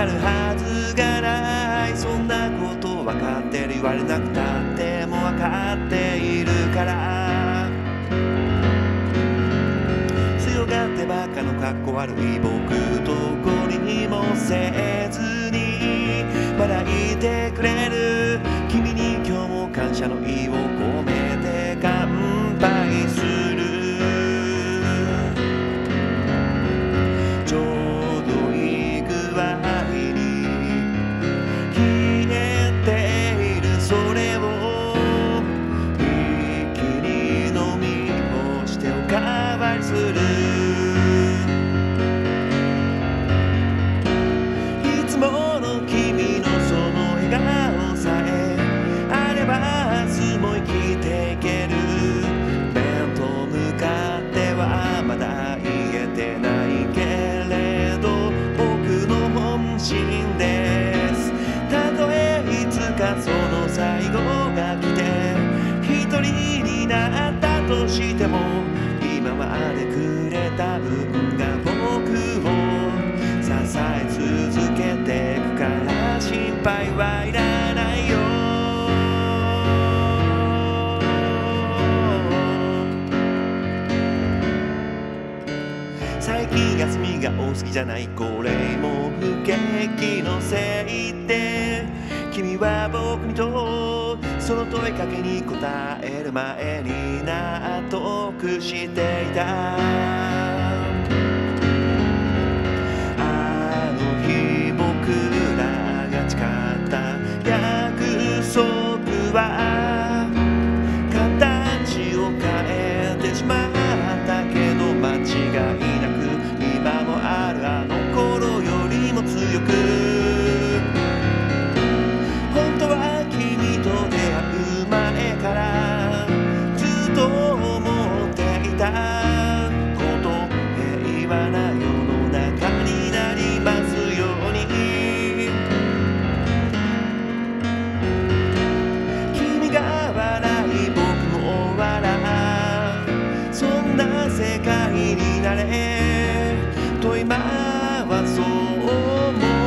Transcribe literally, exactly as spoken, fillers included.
たるはずがない。そんなこと分かってる、言われなくたっても分かっているから。強がってばっかのかっこ悪い僕どこにもせずに笑いてくれる君に今日も感謝の意を込めて乾杯する。ちょうどいい具合に消えているそれを一気に飲み干しておかわりする。いつもの君のその笑顔さえあれば明日も生きていける。面と向かってはまだ言えてないけれど僕の本心です。たとえいつかその最後が来て一人になったとしても今までくれた分が僕を支え続けてくから心配はいらないよ。最近休みが多すぎじゃない、これも不景気のせいって君は僕にとその問いかけに答える前に納得していた。あの日僕らが誓った約束は形を変えてしまったけど間違いなく今もあるあの頃よりも強く本当は君と出会う前からずっと思っていたこと、平和な世の中になりますように。君が笑い僕も笑う、そんな世界になれと今はそう思う。